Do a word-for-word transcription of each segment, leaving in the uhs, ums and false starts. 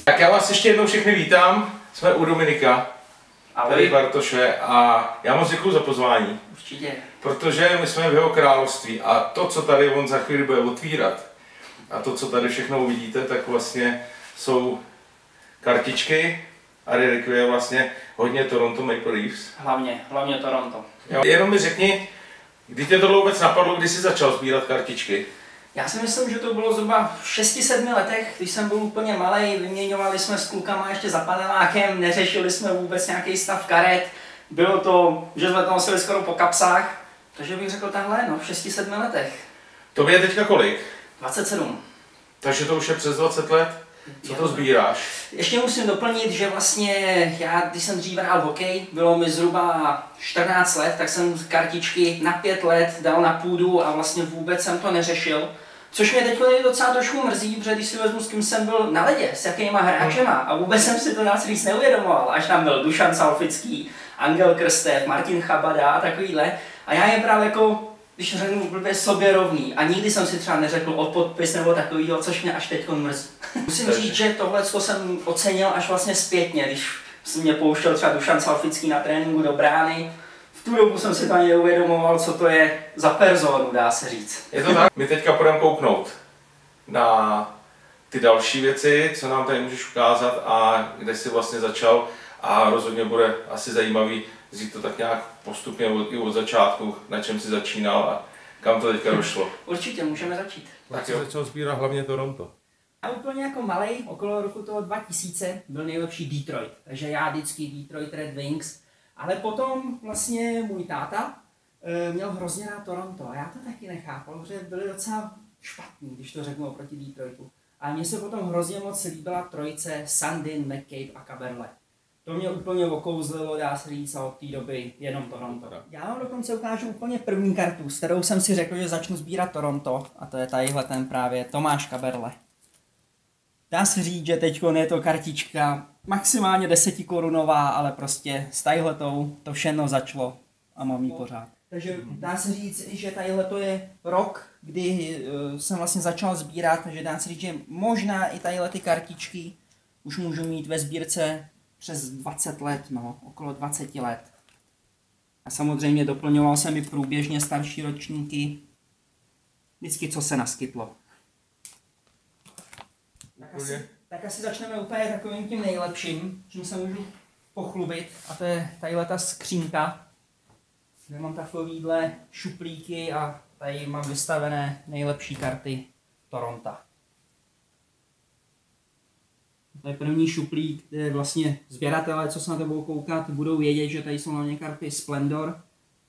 Tak já vás ještě jednou všechny vítám, jsme u Dominika, Ahoj. tady Bartoše, a já moc děkuju za pozvání. Určitě. Protože my jsme v jeho království a to, co tady on za chvíli bude otvírat, a to, co tady všechno uvidíte, tak vlastně jsou kartičky a relikvie vlastně hodně Toronto Maple Leafs. Hlavně, hlavně Toronto. Jo. Jenom mi řekni, kdy tě tohle vůbec napadlo, kdy jsi začal sbírat kartičky? Já si myslím, že to bylo zhruba v šesti sedmi letech, když jsem byl úplně malej, vyměňovali jsme s klukama ještě za panelákem, neřešili jsme vůbec nějaký stav karet. Bylo to, že jsme to nosili skoro po kapsách, takže bych řekl tahle, no v šesti sedmi letech. Tobě je teďka kolik? dvacet sedm. Takže to už je přes dvacet let? Co to sbíráš? Ještě musím doplnit, že vlastně já, když jsem dřív hrál hokej, bylo mi zhruba čtrnáct let, tak jsem kartičky na pět let dal na půdu a vlastně vůbec jsem to neřešil. Což mě teď docela trošku mrzí, protože když si vezmu, s kým jsem byl na ledě, s jakýma hráčema a vůbec jsem si to nás víc neuvědomoval, až tam byl Dušan Salfický, Angel Krstev, Martin Chabada a takovýhle. A já je právě jako, když řeknu blbě, sobě rovný a nikdy jsem si třeba neřekl o podpis nebo takovýho, což mě až teď mrzí. Musím říct, že tohle jsem ocenil až vlastně zpětně, když jsem mě pouštěl třeba Dušan Salfický na tréninku do brány. V tu dobu jsem si to ani neuvědomoval, co to je za personu, dá se říct. Je to tak? My teďka půjdeme kouknout na ty další věci, co nám tady můžeš ukázat a kde jsi vlastně začal, a rozhodně bude asi zajímavý vzít to tak nějak postupně od, i od začátku, na čem jsi začínal a kam to teďka došlo. Určitě, můžeme začít. Tak jsi začal sbírat hlavně Toronto. A úplně jako malej, okolo roku toho dva tisíce, byl nejlepší Detroit. Takže já vždycky Detroit Red Wings. Ale potom vlastně můj táta e, měl hrozně rád Toronto a já to taky nechápal, protože byli docela špatní, když to řeknu oproti Detroitu. A mně se potom hrozně moc líbila trojice Sandin, McCabe a Kaberle. To mě úplně okouzlilo, dá se říct, a od té doby jenom Toronto. Já vám dokonce ukážu úplně první kartu, s kterou jsem si řekl, že začnu sbírat Toronto, a to je tadyhle ten právě Tomáš Kaberle. Dá se říct, že teď je to kartička maximálně desetikorunová, ale prostě s tadyhletou to všechno začalo a mám ji pořád. Takže dá se říct, že tadyhle to je rok, kdy uh, jsem vlastně začal sbírat, takže dá se říct, že možná i tadyhle ty kartičky už můžu mít ve sbírce přes dvacet let, no, okolo dvacet let. A samozřejmě doplňoval jsem i průběžně starší ročníky, vždycky co se naskytlo. Tak asi, tak asi začneme úplně takovým tím nejlepším, čím se můžu pochlubit, a to je tadyhle ta skřínka, kde mám takovýhle šuplíky a tady mám vystavené nejlepší karty Toronto. To je první šuplík, kde vlastně sběratelé, co se na to budou koukat, budou vědět, že tady jsou na ně karty Splendor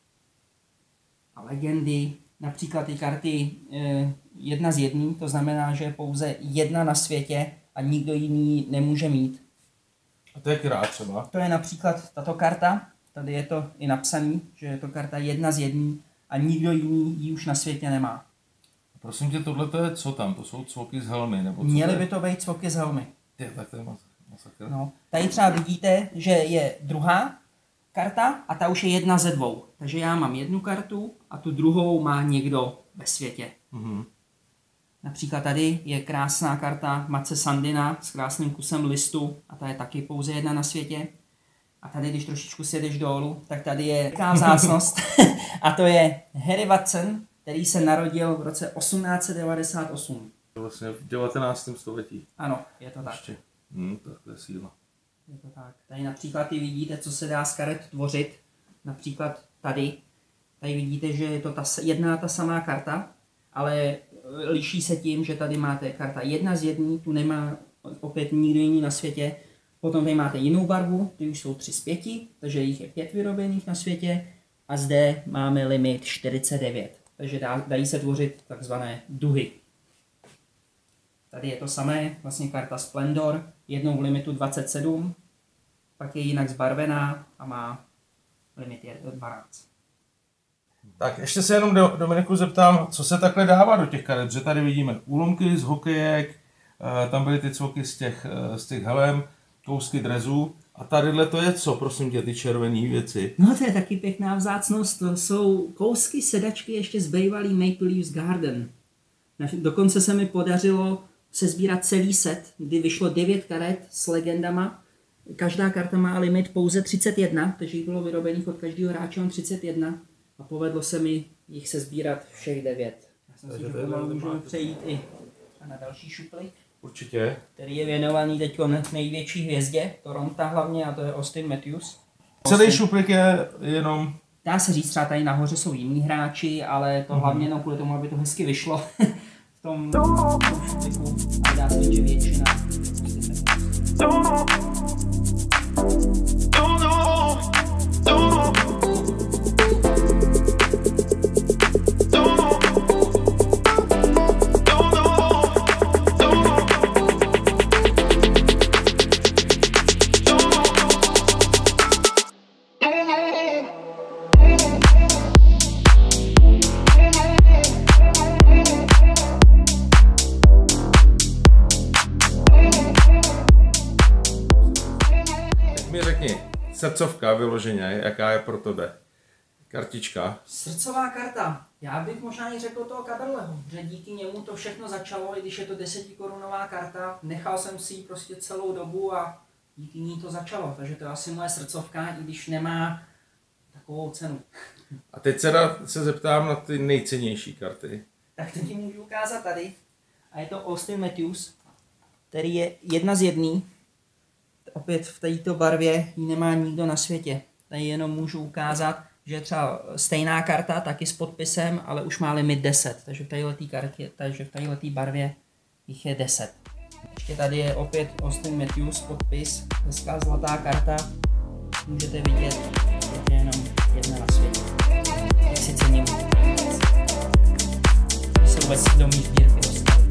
a Legendy. Například ty karty eh, jedna z jedný, to znamená, že je pouze jedna na světě a nikdo jiný nemůže mít. A to je která třeba? To je například tato karta, tady je to i napsaný, že je to karta jedna z jedný a nikdo jiný ji už na světě nemá. Prosím tě, tohle to je co tam? To jsou cvoky z helmy? Nebo co? Měly by to být cvoky z helmy. Je, tak to je masakr. No, tady třeba vidíte, že je druhá karta a ta už je jedna ze dvou. Takže já mám jednu kartu a tu druhou má někdo ve světě. Mm-hmm. Například tady je krásná karta Matse Sandina s krásným kusem listu a ta je taky pouze jedna na světě. A tady, když trošičku sjedeš dolů, tak tady je taková vzácnost a to je Harry Watson, který se narodil v roce osmnáct set devadesát osm. Vlastně v devatenáctém století. Ano, je to tak. Ještě. Hmm, tak to je síla. Je to tak. Tady například i vidíte, co se dá z karet tvořit. Například tady. Tady vidíte, že je to ta jedna ta samá karta, ale liší se tím, že tady máte karta jedna z jedný, tu nemá opět nikdo jiný na světě. Potom tady máte jinou barvu, ty už jsou tři z pěti, takže jich je pět vyrobených na světě. A zde máme limit čtyřicet devět, takže dá, dají se tvořit takzvané duhy. Tady je to samé, vlastně karta Splendor, jednou v limitu dvacet sedm, pak je jinak zbarvená a má limit dvanáct. Tak ještě se jenom do, Dominiku zeptám, co se takhle dává do těch karet, protože tady vidíme úlomky z hokejek, tam byly ty cvoky z těch, z těch helem, kousky drezů. A tadyhle to je co, prosím tě, ty červené věci? No to je taky pěkná vzácnost, to jsou kousky sedačky ještě z bývalý Maple Leafs Garden. Dokonce se mi podařilo sesbírat celý set, kdy vyšlo devět karet s legendama. Každá karta má limit pouze třicet jedna, takže jich bylo vyrobených od každého hráče třicet jedna a povedlo se mi jich sesbírat všech devět. Já jsem si, že pomalu můžeme přejít i na další šuplík. Určitě. Který je věnovaný teď největší hvězdě, Toronto hlavně, a to je Austin Matthews. Celý šuplík je jenom... Dá se říct, třeba tady nahoře jsou jiní hráči, ale to mm-hmm. hlavně jenom kvůli tomu, aby to hezky vyšlo v tom, tom šuplíku. A dá se říct, že většina. Srdcovka vyloženě, jaká je pro tebe? Kartička. Srdcová karta. Já bych možná i řekl toho Caberleho, že díky němu to všechno začalo, i když je to desetikorunová karta, nechal jsem si ji prostě celou dobu a díky ní to začalo. Takže to je asi moje srdcovka, i když nemá takovou cenu. A teď se, da, se zeptám na ty nejcennější karty. Tak to ti můžu ukázat tady. A je to Austin Matthews, který je jedna z jedný. Opět v této barvě ji nemá nikdo na světě. Tady jenom můžu ukázat, že je třeba stejná karta, taky s podpisem, ale už má limit deset. Takže v této kartě, takže v této barvě jich je deset. Ještě tady je opět Austin Matthews podpis, hezká zlatá karta. Můžete vidět, že je jenom jedna na světě. Jak si cením. Když se vůbec do mých sbírky dostal.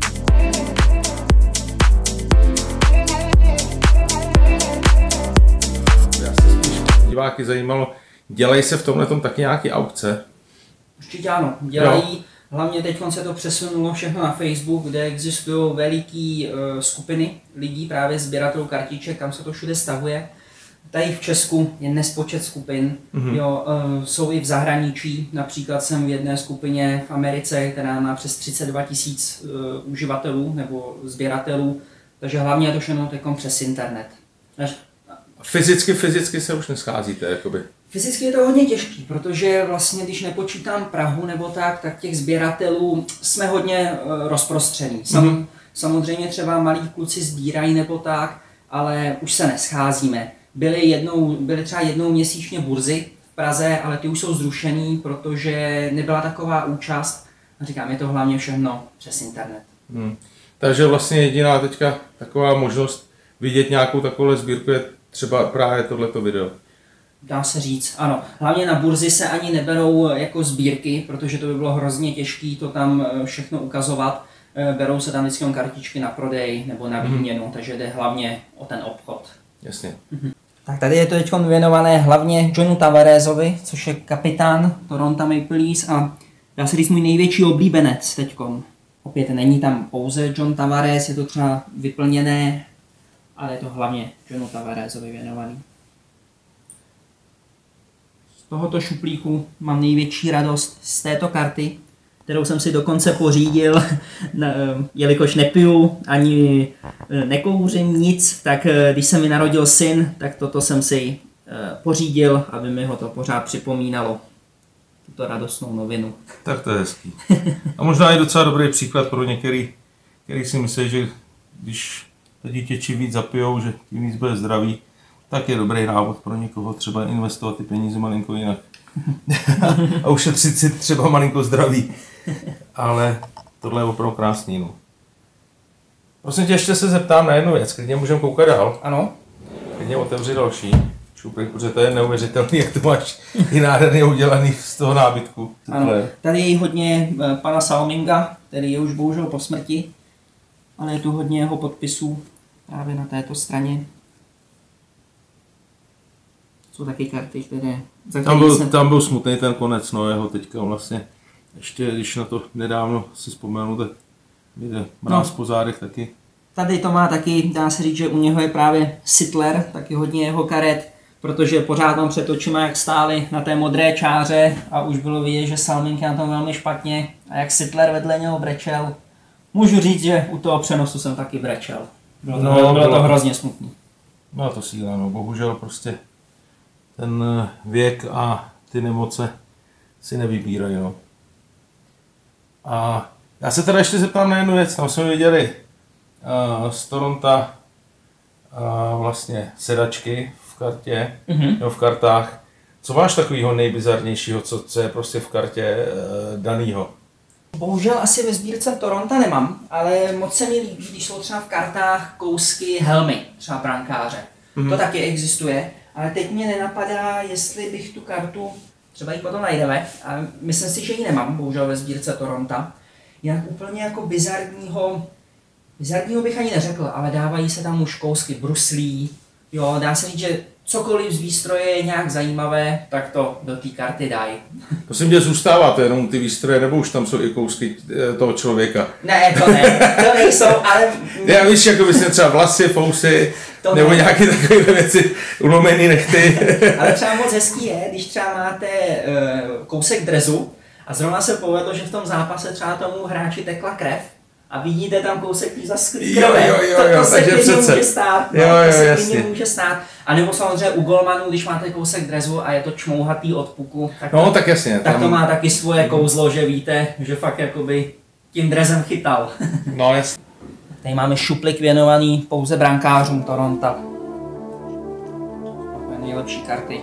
Diváky zajímalo, dělají se v tomhletom taky nějaké aukce? Určitě ano, dělají. No. Hlavně teď se to přesunulo všechno na Facebook, kde existují veliké uh, skupiny lidí, právě sběratelů kartiček, kam se to všude stahuje. Tady v Česku je nespočet skupin, mm-hmm. jo, uh, jsou i v zahraničí, například jsem v jedné skupině v Americe, která má přes třicet dva tisíc uh, uživatelů nebo sběratelů, takže hlavně je to všechno teďkom přes internet. Až Fyzicky, fyzicky se už nescházíte, jakoby. Fyzicky je to hodně těžký, protože vlastně, když nepočítám Prahu nebo tak, tak těch sběratelů jsme hodně uh, rozprostření. Sam, mm-hmm. Samozřejmě třeba malí kluci sbírají nebo tak, ale už se nescházíme. Byly, jednou, byly třeba jednou měsíčně burzy v Praze, ale ty už jsou zrušený, protože nebyla taková účast. A říkám, je to hlavně všechno přes internet. Hmm. Takže vlastně jediná teďka taková možnost vidět nějakou takovou sbírku je třeba právě tohleto video. Dá se říct, ano. Hlavně na burzi se ani neberou jako sbírky, protože to by bylo hrozně těžké to tam všechno ukazovat. Berou se tam vždycky kartičky na prodej nebo na výměnu, mm. takže jde hlavně o ten obchod. Jasně. Mhm. Tak tady je to teď věnované hlavně Johnu Tavarezovi, což je kapitán Toronto Maple Leafs a dá se říct můj největší oblíbenec teďkon. Opět není tam pouze John Tavares, je to třeba vyplněné, ale je to hlavně Johnu Tavarezovi věnovaný. Z tohoto šuplíku mám největší radost z této karty, kterou jsem si dokonce pořídil, jelikož nepiju ani nekouřím nic, tak když se mi narodil syn, tak toto jsem si pořídil, aby mi ho to pořád připomínalo, tuto radostnou novinu. Tak to je hezký. A možná i docela dobrý příklad pro některý, který si myslí, že když to dítě čím víc zapijou, že tím víc bude zdravý, tak je dobrý návod pro někoho třeba investovat ty peníze malinko jinak. A ušetřit si třeba malinko zdraví. Ale tohle je opravdu krásný. No. Prosím tě, ještě se zeptám na jednu věc, klidně můžeme koukat dál. Ano. Klidně otevři další šuplík, protože to je neuvěřitelný, jak to máš i nádherně udělaný z toho nábytku. Ano. Tady je hodně pana Salminga, který je už bohužel po smrti, ale je tu hodně jeho podpisů právě na této straně. Jsou taky karty, které... Tam byl, jsem... tam byl smutný ten konec, no jeho teďka vlastně, ještě když na to nedávno si vzpomenu, tak jde mráz no. po zádech taky. Tady to má taky, dá se říct, že u něho je právě Sittler, taky hodně jeho karet, protože pořád mám před očima, jak stáli na té modré čáře a už bylo vidět, že Salming je na tom velmi špatně a jak Sittler vedle něho brečel, Můžu říct, že u toho přenosu jsem taky brečel. Bylo to, No, bylo, bylo to bylo- hrozně smutný. Byla to síla, no. Bohužel prostě ten věk a ty nemoce si nevybírají, no. A já se teda ještě zeptám na jednu věc. Tam jsme viděli uh, z Toronto uh, vlastně sedačky v kartě, Mhm. nebo v kartách. Co máš takového nejbizarnějšího, co, co je prostě v kartě uh, danýho? Bohužel asi ve sbírce Toronto nemám, ale moc se mi líbí, když jsou třeba v kartách kousky helmy, třeba brankáře. Mm-hmm. To taky existuje, ale teď mě nenapadá, jestli bych tu kartu, třeba ji potom najdeme, ale myslím si, že ji nemám, bohužel ve sbírce Toronto. Jinak úplně jako bizarního, bizarního bych ani neřekl, ale dávají se tam už kousky bruslí, jo, dá se říct, že cokoliv z výstroje je nějak zajímavé, tak to do té karty dají. Prosím tě, zůstává to jenom ty výstroje, nebo už tam jsou i kousky eh, toho člověka? Ne, to ne, to nejsou, ale... Já víš, jako bys třeba vlasy, fousy, To nebo ne. nějaké takové věci, ulomený nechty. Ale třeba moc hezký je, když třeba máte uh, kousek drezu a zrovna se povedlo, že v tom zápase třeba tomu hráči tekla krev a vidíte tam kousek tý zasklý Jo, krve. jo, jo, to, to jo, se takže klidně přece. může stát. No, Jo, jo, to se jasně. klidně může stát. A nebo samozřejmě u golmanů, když máte kousek drezu a je to čmouhatý od puku, tak, No, tak jasně. tak Tam, to má taky svoje kouzlo, že víte, že fakt jakoby tím drezem chytal. No, jasně. Tady máme šuplik věnovaný pouze brankářům Toronto. To je nejlepší karty.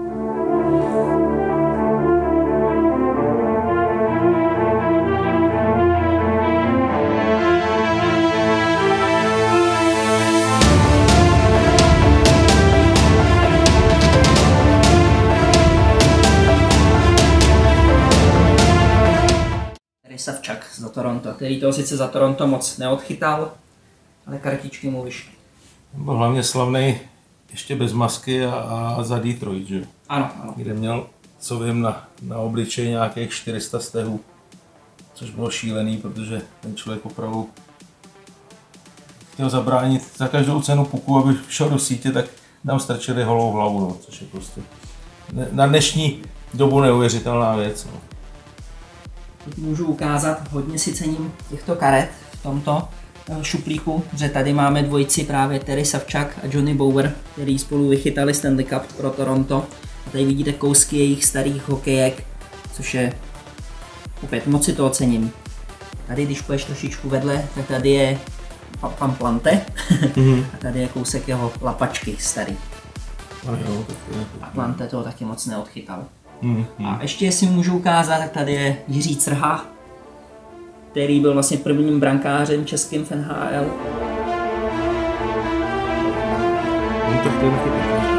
Savčak za Toronto, který toho sice za Toronto moc neodchytal, ale kartičky mu vyšly. Byl hlavně slavný ještě bez masky a, a za Detroit, že? Ano, ano. Kde měl, co vím, na, na obličeji nějakých čtyři sta stehů, což bylo šílený, protože ten člověk opravdu chtěl zabránit za každou cenu puku, aby šel do sítě, tak tam strčili holou hlavu, no, což je prostě ne, na dnešní dobu neuvěřitelná věc. No. Teď můžu ukázat, hodně si cením těchto karet v tomto eh, šuplíku, že tady máme dvojici právě Terry Savčak a Johnny Bower, který spolu vychytali Stanley Cup pro Toronto. A tady vidíte kousky jejich starých hokejek, což je opět moc si to ocením. Tady, když půjdeš trošičku vedle, tak tady je pa- pan Plante Mm-hmm. a tady je kousek jeho lapačky starý. No, jo, tak je. A Plante toho taky moc neodchytal. Mm-hmm. A ještě jestli můžu ukázat, tak tady je Jiří Crha, který byl vlastně prvním brankářem českým v N H L. No, tak to je taky pěkný.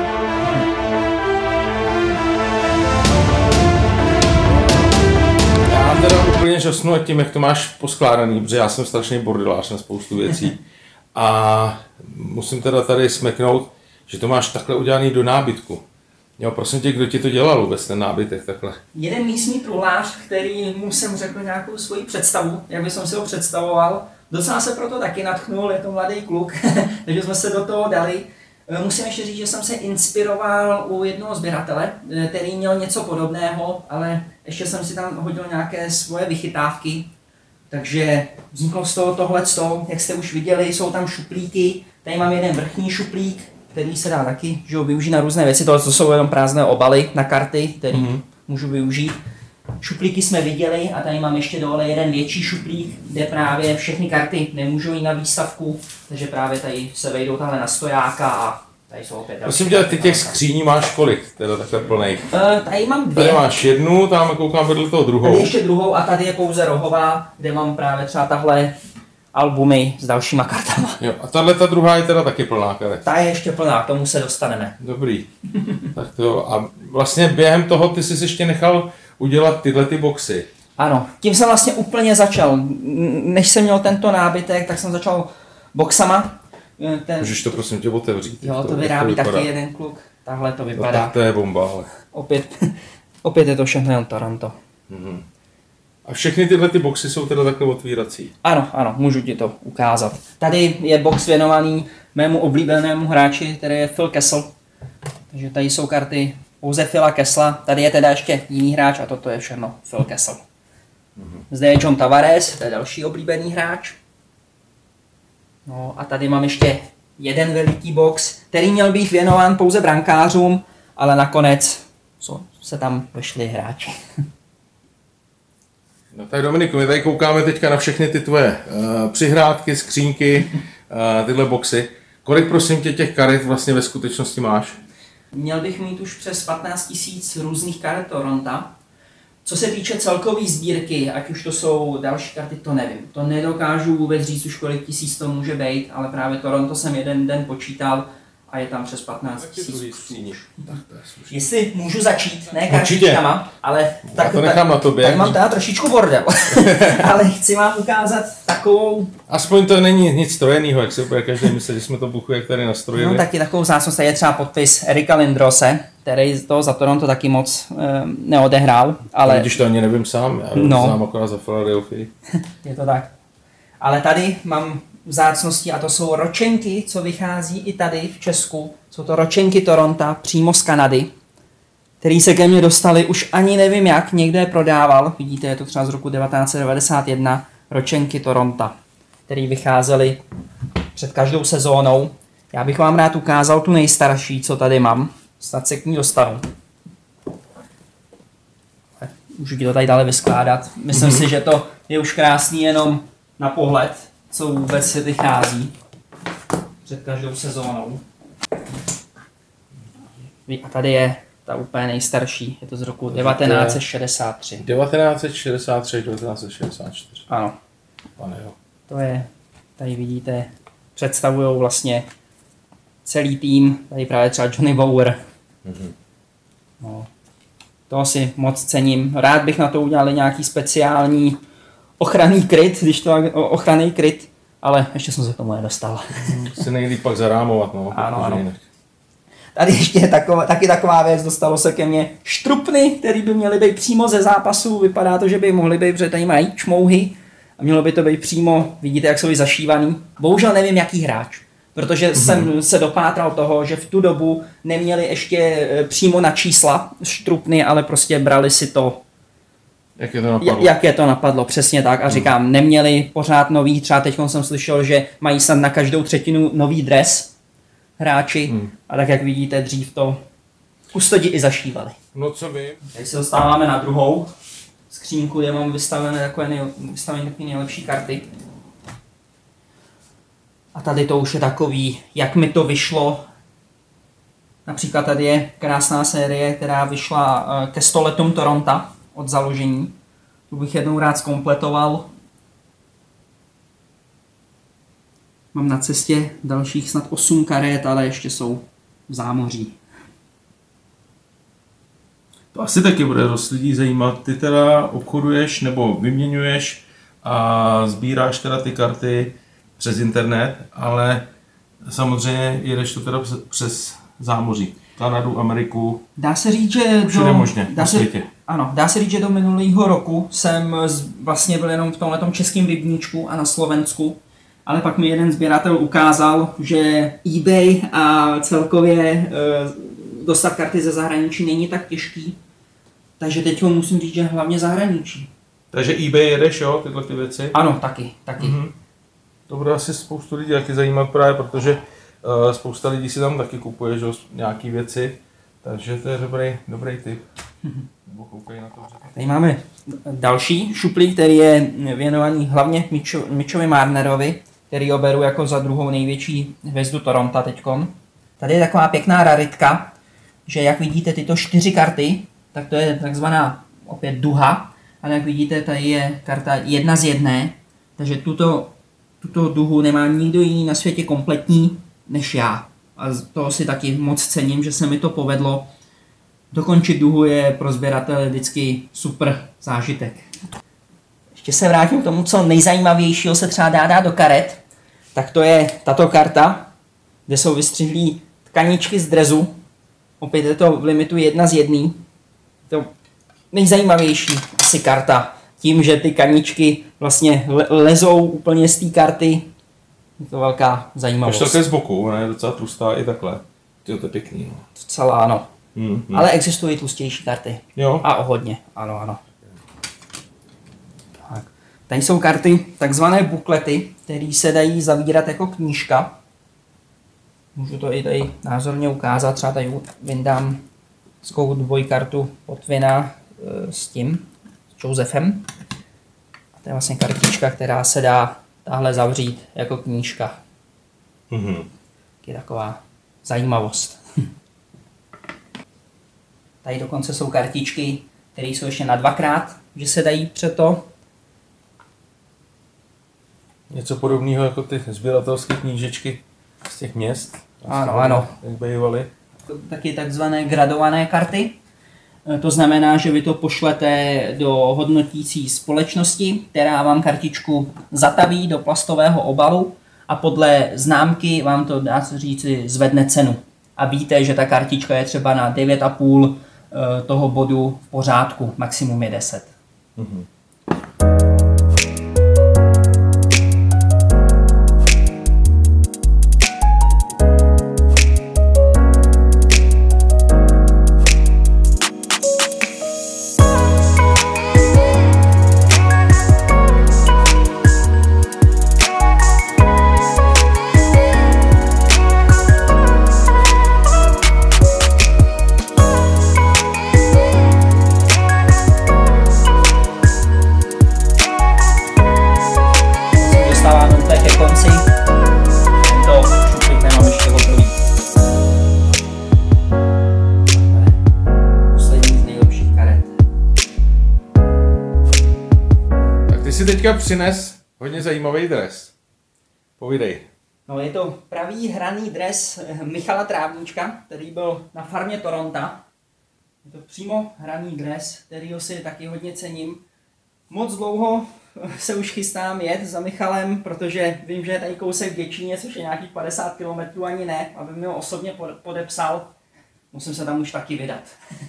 Já teda úplně žasnu tím, jak to máš poskládaný, protože já jsem strašný bordelář na spoustu věcí. A musím teda tady smeknout, že to máš takhle udělaný do nábytku. Jo, prosím tě, kdo ti to dělal vůbec ten nábytek takhle? Jeden místní truhlář, který mu jsem řekl nějakou svoji představu, jak bych si ho představoval. Docela se proto taky nadchnul, je to mladý kluk, takže jsme se do toho dali. Musím ještě říct, že jsem se inspiroval u jednoho sběratele, který měl něco podobného, ale ještě jsem si tam hodil nějaké svoje vychytávky. Takže vzniklo z toho tohleto, jak jste už viděli, jsou tam šuplíky. Tady mám jeden vrchní šuplík, který se dá taky že ho, využít na různé věci. Tohle to jsou jenom prázdné obaly na karty, které mm-hmm. můžu využít. Šuplíky jsme viděli a tady mám ještě dole jeden větší šuplík, kde právě všechny karty nemůžou jít na výstavku, takže právě tady se vejdou tahle na stojáka a tady jsou opět. Prosím tě, ty těch skříní máš kolik, teda takhle plných? Uh, tady mám dvě. Tady máš jednu, tam koukám vedle toho druhou. Tady ještě druhou a tady je pouze rohová, kde mám právě třeba tahle albumy s dalšíma kartama. Jo, a tahle ta druhá je teda taky plná karet. Ta je ještě plná, k tomu se dostaneme. Dobrý. Tak to a vlastně během toho ty jsi ještě nechal udělat tyhle ty boxy. Ano, tím jsem vlastně úplně začal. Než jsem měl tento nábytek, tak jsem začal boxama. Ten... Můžeš to prosím tě otevřít. Jo, to vyrábí taky jeden kluk. Tahle to No, vypadá. tak to je bomba, ale. Opět, opět je to všechno jen Toronto. Mhm. A všechny tyhle ty boxy jsou teda takhle otvírací. Ano, ano, můžu ti to ukázat. Tady je box věnovaný mému oblíbenému hráči, který je Phil Kessel. Takže tady jsou karty pouze Phila Kessla. Tady je teda ještě jiný hráč a toto je všechno Phil Kessel. Mm-hmm. Zde je John Tavares, to je další oblíbený hráč. No a tady mám ještě jeden veliký box, který měl být věnován pouze brankářům, ale nakonec co, se tam vešli hráči. No tak Dominiku, my tady koukáme teďka na všechny ty tvoje uh, přihrádky, skřínky, uh, tyhle boxy. Kolik prosím tě těch karet vlastně ve skutečnosti máš? Měl bych mít už přes patnáct tisíc různých karet Toronta. Co se týče celkové sbírky, ať už to jsou další karty, to nevím. To nedokážu vůbec říct už kolik tisíc to může být, ale právě Toronto jsem jeden den počítal a je tam přes patnáct tisíc. Jestli můžu začít, ne kartičkama, ale tak, to nechám na tobě. Tak mám teda trošičku bordel, ale chci vám ukázat takovou... Aspoň to není nic strojenýho, jak si úplně každý myslí, že jsme to buchu jak tady nastrojili. No taky takovou vzácnost, tady je třeba podpis Erika Lindrose, který to za Toronto taky moc e, neodehrál, ale... Když to ani nevím sám, já no. znám akorát za Philadelphia. Je to tak. Ale tady mám vzácnosti a to jsou ročenky, co vychází i tady v Česku. Jsou to ročenky Toronta přímo z Kanady, který se ke mně dostali už ani nevím jak, někde je prodával. Vidíte, je to třeba z roku devatenáct set devadesát jedna, ročenky Toronta, které vycházely před každou sezónou. Já bych vám rád ukázal tu nejstarší, co tady mám. Snad se k ní dostanu. Můžu ti to tady dále vyskládat. Myslím mm-hmm. si, že to je už krásný jenom na pohled, co vůbec se vychází před každou sezónou. A tady je ta úplně nejstarší, je to z roku devatenáct set šedesát tři. devatenáct set šedesát tři, devatenáct set šedesát čtyři. Ano. Pane jo. To je, tady vidíte, představují vlastně celý tým, tady právě třeba Johnny Bower. Mm-hmm. No, to si moc cením. Rád bych na to udělali nějaký speciální ochranný kryt, když to ochranný kryt, ale ještě jsem se k tomu nedostal. Si nejlíp pak zarámovat, no. Ano, ano. Tady ještě je taková, taky taková věc, dostalo se ke mně štrupny, které by měly být přímo ze zápasu, vypadá to, že by mohly být, protože tady mají čmouhy a mělo by to být přímo, vidíte, jak jsou zašívaný. Bohužel nevím, jaký hráč, protože mm-hmm. jsem se dopátral toho, že v tu dobu neměli ještě přímo na čísla štrupny, ale prostě brali si to, jak je to napadlo. Jak je to napadlo, přesně tak. A říkám, hmm. neměli pořád nový, třeba teď jsem slyšel, že mají snad na každou třetinu nový dres hráči. Hmm. A tak jak vidíte, dřív to kustodi i zašívali. No co vím. Teď se dostáváme na druhou skřínku, kde mám vystavené takové nej, vystavené takové nejlepší karty. A tady to už je takový, jak mi to vyšlo. Například tady je krásná série, která vyšla ke sto letům Toronta od založení. Tu bych jednou rád zkompletoval. Mám na cestě dalších snad osm karet, ale ještě jsou v zámoří. To asi taky bude dost lidí zajímat. Ty teda obchoduješ nebo vyměňuješ a sbíráš teda ty karty přes internet, ale samozřejmě jedeš to teda přes zámoří. Kanadu, Ameriku. Dá se říct, že všude do, možně, dá se, ano, dá se říct, že do minulého roku jsem vlastně byl jenom v tomhletom českém rybníčku a na Slovensku, ale pak mi jeden sběratel ukázal, že eBay a celkově e, dostat karty ze zahraničí není tak těžký, takže teď musím říct, že hlavně zahraničí. Takže eBay jedeš, jo, tyhle ty věci? Ano, taky, taky. Mm-hmm. To bude asi spoustu lidí taky zajímat právě, protože uh, spousta lidí si tam taky kupuje, že, nějaký věci, takže to je dobrý, dobrý tip. Mm-hmm. Nebo koukej na to. Tady máme další šuplík, který je věnovaný hlavně Mitcho, Mitchovi Marnerovi, který ho beru jako za druhou největší hvězdu Toronto teďkon. Tady je taková pěkná raritka, že jak vidíte tyto čtyři karty, tak to je takzvaná opět duha, ale jak vidíte, tady je karta jedna z jedné, takže tuto, tuto duhu nemá nikdo jiný na světě kompletní než já. A toho si taky moc cením, že se mi to povedlo. Dokončit duhu je pro sběratele vždycky super zážitek. Ještě se vrátím k tomu, co nejzajímavějšího se třeba dá dát do karet. Tak to je tato karta, kde jsou vystřihlí tkaničky z drezu. Opět je to v limitu jedna z jedný. To nejzajímavější asi karta. Tím, že ty kaničky vlastně lezou úplně z té karty. Je to velká zajímavost. Až takhle z boku, ona je docela tlustá i takhle. To je pěkný. No. Docela ano. Hmm, hmm. Ale existují tlustější karty. Jo. A o hodně, ano, ano. Tady jsou karty, takzvané buklety, které se dají zavírat jako knížka. Můžu to i tady názorně ukázat, třeba tady vyndám takovou dvojkartu Potvina e, s tím, s Josefem. A to je vlastně kartička, která se dá tahle zavřít jako knížka. Mm-hmm. Je taková zajímavost. Tady dokonce jsou kartičky, které jsou ještě na dvakrát, že se dají před to. Něco podobného jako ty sběratelské knížečky z těch měst. Ano, ano. Jak bývaly. Taky takzvané gradované karty. To znamená, že vy to pošlete do hodnotící společnosti, která vám kartičku zataví do plastového obalu a podle známky vám to, dá se říci, zvedne cenu. A víte, že ta kartička je třeba na devět a půl toho bodu v pořádku, maximum je deset. Mm-hmm. Ty si teďka přines hodně zajímavý dres. Povídej. No, je to pravý hraný dres Michala Trávníčka, který byl na farmě Toronto. Je to přímo hraný dres, kterýho si taky hodně cením. Moc dlouho se už chystám jet za Michalem, protože vím, že je tady kousek v Děčíně, což je nějakých padesát kilometrů, ani ne, aby mi ho osobně podepsal. Musím se tam už taky vydat.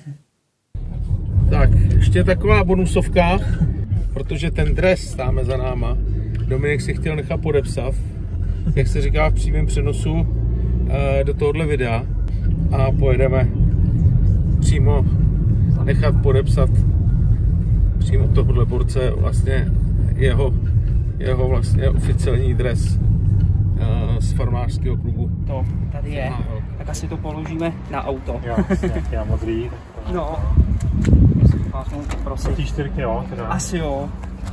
Tak, ještě taková bonusovka, protože ten dres táme za náma. Dominik si chtěl nechat podepsat, jak se říká v přímém přenosu, do tohohle videa a pojedeme přímo nechat podepsat přímo tohohle borce vlastně jeho, jeho vlastně oficiální dres z farmářského klubu. To tady je, tak asi to položíme na auto. Jo, nějaký na modrý. No, vás mohu poprosit. Ty čtyřky, jo? Teda. Asi jo.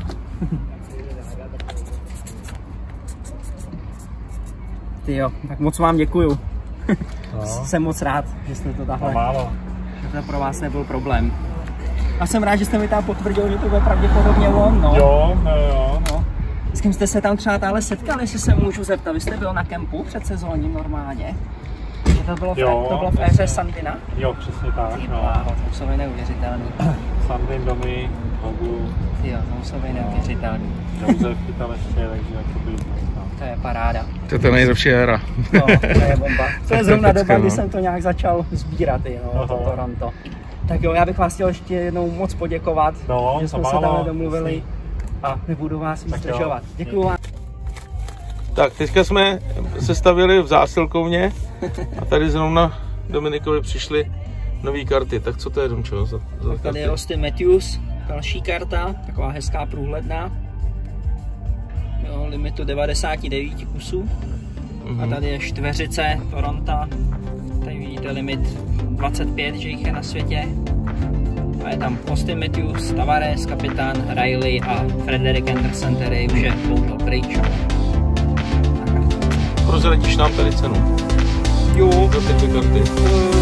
Ty jo, tak moc vám děkuju. No. Jsem moc rád, že jste to takhle, málo. že to pro vás nebyl problém. A jsem rád, že jste mi tam potvrdil, že to bude pravděpodobně on, no. Jo, no, jo. No. S kým jste se tam třeba táhle setkali, jestli se můžu zeptat? Vy jste byl na kempu před sezóním normálně? Že to bylo v, jo, to bylo v éře Sandina? Jo, přesně tak. Ty bláho, to jsou neuvěřitelný. Sandin, Domy, Hogu. Jo, to jsou neuvěřitelný. Josef chytal ještě, takže jakoby... To je paráda. To je ta nejlepší éra. No, to je bomba. To je zrovna doba, kdy jsem to nějak začal sbírat, jo, to Toronto. Tak jo, já bych vás chtěl ještě jednou moc poděkovat, no, že jsme se tam domluvili a nebudu vás víc zdržovat. Děkuju vám. Tak, teďka jsme se stavili v zásilkovně a tady zrovna Dominikovi přišly nové karty. Tak co to je, Domčo, za, za karty? Tady je Austin Matthews, další karta, taková hezká průhledná. Jo, limitu devadesát devět kusů. Mm-hmm. A tady je čtveřice Toronto. Tady vidíte limit dvacet pět, že jich je na světě. A je tam Austin Matthews, Tavares, kapitán, Riley a Frederik Andersen, který už je dlouho pryč. Prozradíš nám tady cenu? Jo. Za ty karty.